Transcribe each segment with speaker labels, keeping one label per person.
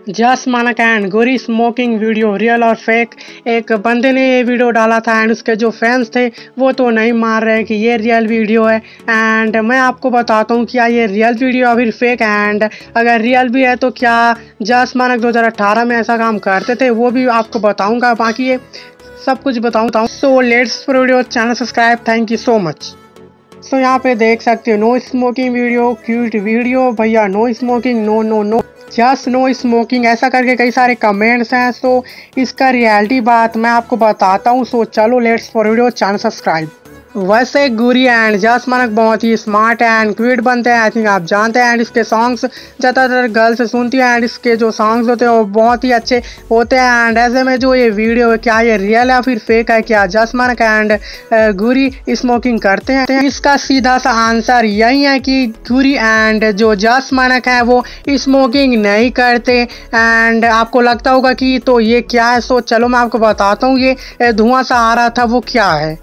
Speaker 1: Just Manak and Gori smoking video real और fake. एक बंदे ने ये वीडियो डाला था एंड उसके जो फैंस थे वो तो नहीं मान रहे कि ये रियल वीडियो है। एंड मैं आपको बताता हूँ क्या ये रियल वीडियो या फिर फेक। एंड अगर रियल भी है तो क्या जस्ट मानक 2018 में ऐसा काम करते थे वो भी आपको बताऊँगा। बाकी ये सब कुछ बताऊँ। So let's video, channel subscribe. Thank you so much. So यहाँ पे देख सकते हो no smoking video, cute video भैया, no smoking, no no no, just no smoking, ऐसा करके कई सारे कमेंट्स हैं। सो इसका रियलिटी बात मैं आपको बताता हूँ। सो चलो let's for video, channel subscribe. वैसे गुरी एंड जस्ट मानक बहुत ही स्मार्ट एंड क्यूट बनते हैं, आई थिंक आप जानते हैं। एंड इसके सॉन्ग्स ज़्यादातर गर्ल्स सुनती हैं एंड इसके जो सॉन्ग्स होते हैं वो बहुत ही अच्छे होते हैं। एंड ऐसे में जो ये वीडियो है क्या ये रियल है फिर फेक है, क्या just Manak and Guri smoking करते हैं? इसका सीधा सा आंसर यही है कि गुरी एंड जो जस्ट मानक है वो स्मोकिंग नहीं करते। एंड आपको लगता होगा कि तो ये क्या है। सो चलो मैं आपको बताता हूँ ये धुआं सा आ रहा था वो क्या है।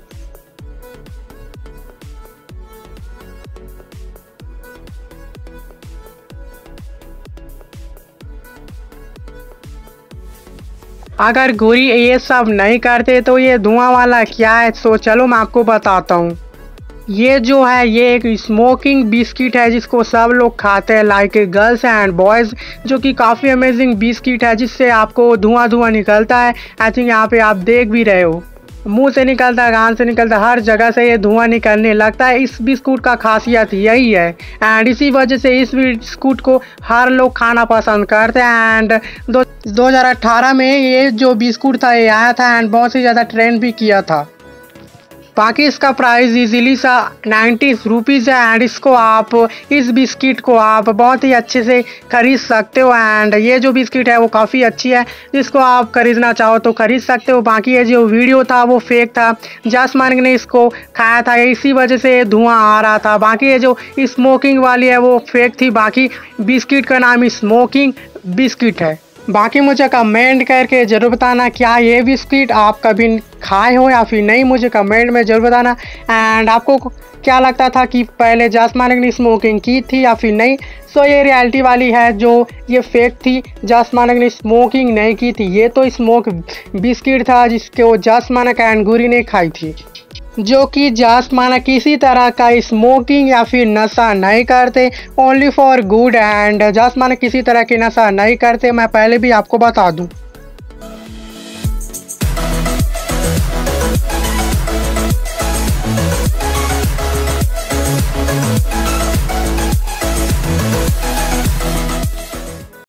Speaker 1: अगर गुरी ये सब नहीं करते तो ये धुआं वाला क्या है। सो चलो मैं आपको बताता हूँ। ये जो है ये एक स्मोकिंग बिस्किट है जिसको सब लोग खाते हैं, लाइक गर्ल्स एंड बॉयज़, जो कि काफ़ी अमेजिंग बिस्किट है जिससे आपको धुआं धुआं निकलता है। आई थिंक यहाँ पे आप देख भी रहे हो, मुंह से निकलता है, कान से निकलता है, हर जगह से ये धुआं निकलने लगता है। इस बिस्कुट का खासियत यही है एंड इसी वजह से इस बिस्कुट को हर लोग खाना पसंद करते हैं। एंड 2018 में ये जो बिस्कुट था ये आया था एंड बहुत ही ज़्यादा ट्रेंड भी किया था। बाकी इसका प्राइस इजीली सा 90 रुपीज़ है एंड इसको आप इस बिस्किट को आप बहुत ही अच्छे से खरीद सकते हो। एंड ये जो बिस्किट है वो काफ़ी अच्छी है, जिसको आप खरीदना चाहो तो खरीद सकते हो। बाकी ये जो वीडियो था वो फेक था, जस्ट मानक ने इसको खाया था इसी वजह से ये धुआं आ रहा था। बाकी ये जो स्मोकिंग वाली है वो फेक थी। बाकी बिस्किट का नाम स्मोकिंग बिस्किट है। बाकी मुझे कमेंट करके ज़रूर बताना क्या ये बिस्किट आप कभी खाए हो या फिर नहीं, मुझे कमेंट में ज़रूर बताना। एंड आपको क्या लगता था कि पहले जस्ट मानक ने स्मोकिंग की थी या फिर नहीं। सो ये रियलिटी वाली है जो ये फेक थी, जस्ट मानक ने स्मोकिंग नहीं की थी। ये तो स्मोक बिस्किट था जिसको जस्ट मानक एंड गुरी ने खाई थी, जो कि जस्ट मानक किसी तरह का स्मोकिंग या फिर नशा नहीं करते, only for good. And just Manak किसी तरह की नशा नहीं करते, मैं पहले भी आपको बता दूं।